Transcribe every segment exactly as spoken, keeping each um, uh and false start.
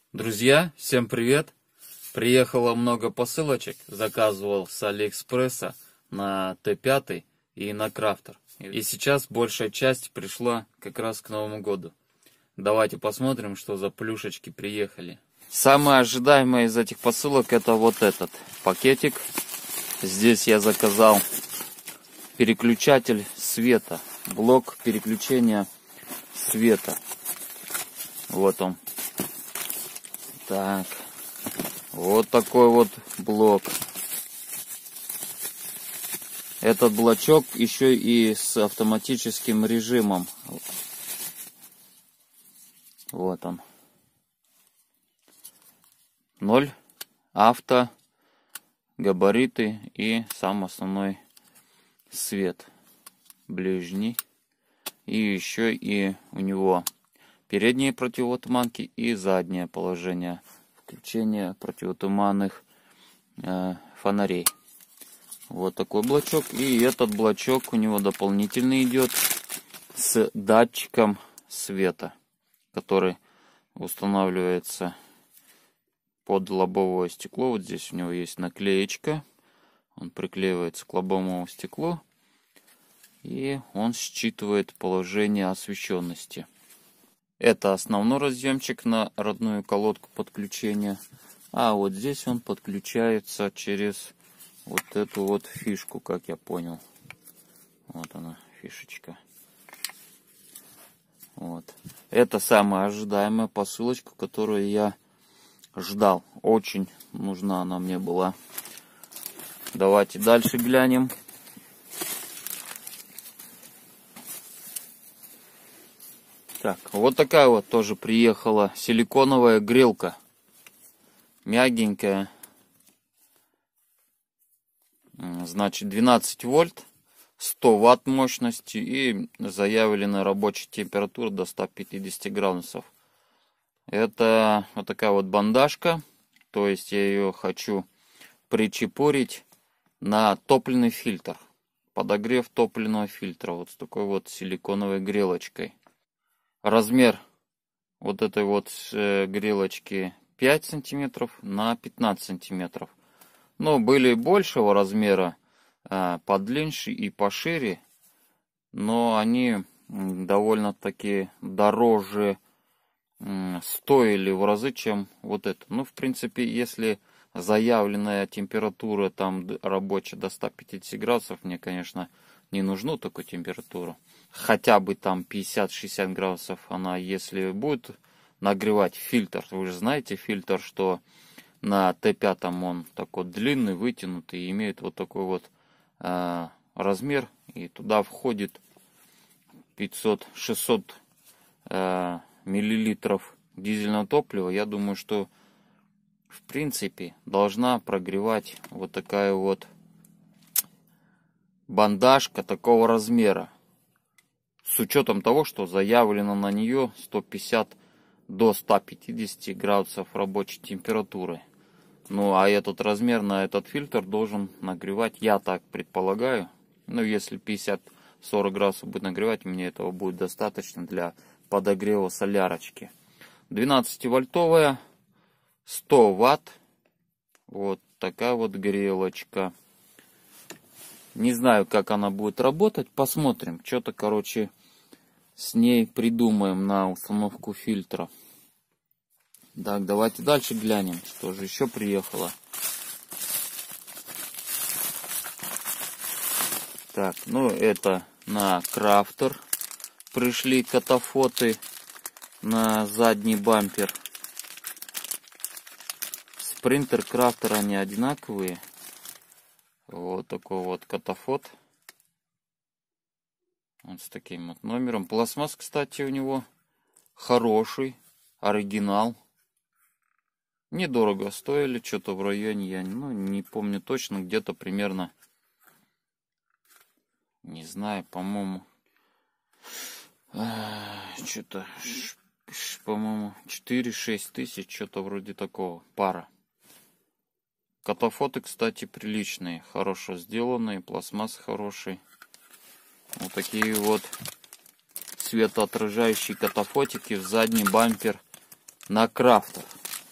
Друзья, всем привет! Приехало много посылочек, заказывал с Алиэкспресса на Т пять и на Крафтер. И сейчас большая часть пришла как раз к Новому году. Давайте посмотрим, что за плюшечки приехали. Самое ожидаемое из этих посылок это вот этот пакетик. Здесь я заказал переключатель света, блок переключения света. Вот он. Так, вот такой вот блок. Этот блочок еще и с автоматическим режимом. Вот он. Ноль, авто, габариты и сам основной свет. Ближний. И еще и у него передние противотуманки и заднее положение включения противотуманных э, фонарей. Вот такой блочок. И этот блочок у него дополнительный идет с датчиком света, который устанавливается под лобовое стекло. Вот здесь у него есть наклеечка. Он приклеивается к лобовому стеклу. И он считывает положение освещенности. Это основной разъемчик на родную колодку подключения. А вот здесь он подключается через вот эту вот фишку, как я понял. Вот она, фишечка. Вот. Это самая ожидаемая посылочка, которую я ждал. Очень нужна она мне была. Давайте дальше глянем. Так, вот такая вот тоже приехала силиконовая грелка. Мягенькая. Значит, двенадцать вольт, сто ватт мощности и заявленная рабочая температура до ста пятидесяти градусов. Это вот такая вот бандажка. То есть я ее хочу причепурить на топливный фильтр. Подогрев топливного фильтра. Вот с такой вот силиконовой грелочкой. Размер вот этой вот грелочки пять сантиметров на пятнадцать сантиметров. Но были большего размера, подлиннее и пошире. Но они довольно-таки дороже стоили в разы, чем вот это. Ну, в принципе, если заявленная температура там рабочая до ста пятидесяти градусов, мне, конечно, не нужну такую температуру. Хотя бы там пятьдесят-шестьдесят градусов она, если будет нагревать фильтр. Вы же знаете фильтр, что на Т пять он такой длинный, вытянутый, и имеет вот такой вот э, размер. И туда входит пятьсот-шестьсот э, миллилитров дизельного топлива. Я думаю, что в принципе должна прогревать вот такая вот бандажка такого размера. С учетом того, что заявлено на нее сто пятьдесят до ста пятидесяти градусов рабочей температуры. Ну а этот размер на этот фильтр должен нагревать, я так предполагаю. Ну если пятьдесят-сорок градусов будет нагревать, мне этого будет достаточно для подогрева солярочки. двенадцативольтовая, сто ватт. Вот такая вот грелочка. Не знаю, как она будет работать. Посмотрим. Что-то, короче, с ней придумаем на установку фильтра. Так, давайте дальше глянем, что же еще приехало. Так, ну это на Крафтер пришли катафоты на задний бампер. Спринтер, Крафтер, они одинаковые. Вот такой вот катафот. Вот с таким вот номером. Пластмасс, кстати, у него хороший. Оригинал. Недорого стоили. Что-то в районе, я ну, не помню точно. Где-то примерно, не знаю, по-моему, что-то, по-моему, четыре-шесть тысяч. Что-то вроде такого. Пара. Катафоты, кстати, приличные, хорошо сделанные, пластмасс хороший. Вот такие вот светоотражающие катафотики в задний бампер на Крафтер.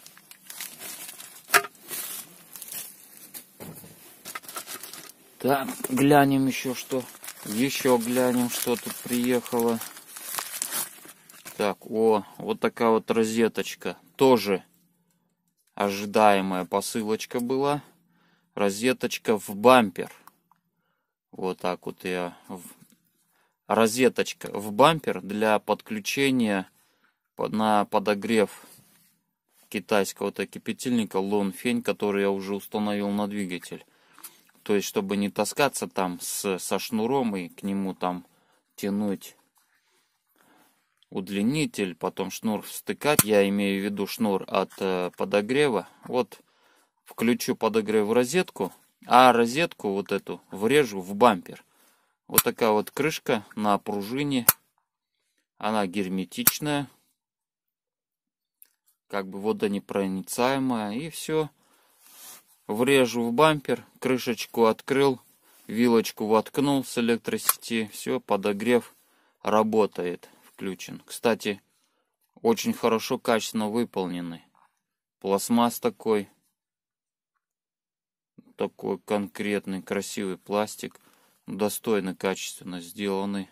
Так, глянем еще что. Еще глянем, что тут приехало. Так, о, вот такая вот розеточка. Тоже ожидаемая посылочка была. Розеточка в бампер. Вот так вот я... Розеточка в бампер для подключения на подогрев китайского-то кипятильника Лонфень, который я уже установил на двигатель. То есть, чтобы не таскаться там с, со шнуром и к нему там тянуть удлинитель, потом шнур встыкать. Я имею в виду шнур от э, подогрева. Вот включу подогрев в розетку, а розетку вот эту врежу в бампер. Вот такая вот крышка на пружине. Она герметичная. Как бы водонепроницаемая. И все. Врежу в бампер. Крышечку открыл. Вилочку воткнул с электросети. Все, подогрев работает. Включен. Кстати, очень хорошо, качественно выполненный. Пластмасс такой. Такой конкретный, красивый пластик. Достойно, качественно сделанный.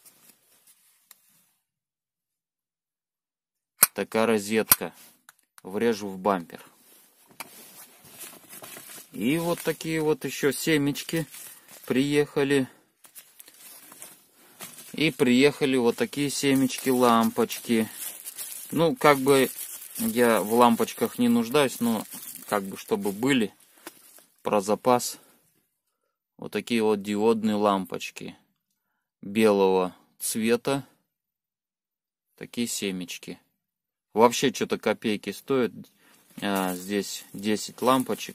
Такая розетка. Врежу в бампер. И вот такие вот еще семечки приехали. И приехали вот такие семечки, лампочки. Ну, как бы я в лампочках не нуждаюсь, но как бы чтобы были про запас. Вот такие вот диодные лампочки белого цвета. Такие семечки. Вообще что-то копейки стоят. А, здесь десять лампочек.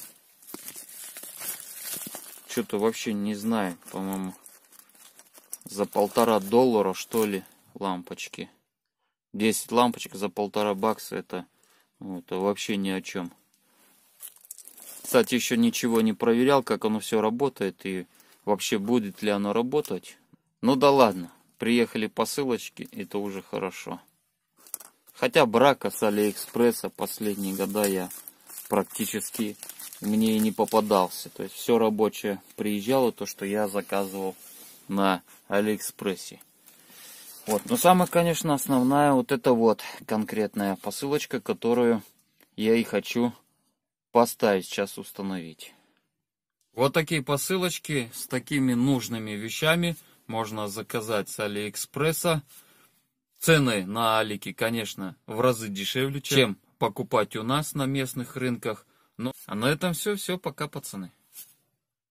Что-то вообще не знаю, по-моему, за полтора доллара, что ли, лампочки. десять лампочек за полтора бакса, это, ну, это вообще ни о чем. Кстати, еще ничего не проверял, как оно все работает и вообще будет ли оно работать. Ну да ладно, приехали посылочки, это уже хорошо. Хотя брака с Алиэкспресса последние года я практически мне и не попадался. То есть все рабочее приезжало, то, что я заказывал на Алиэкспрессе. Вот. Но самая, конечно, основная вот эта вот конкретная посылочка, которую я и хочу поставить, сейчас установить. Вот такие посылочки с такими нужными вещами можно заказать с Алиэкспресса. Цены на Алике, конечно, в разы дешевле, чем покупать у нас на местных рынках. Ну, а на этом все. Все, пока, пацаны.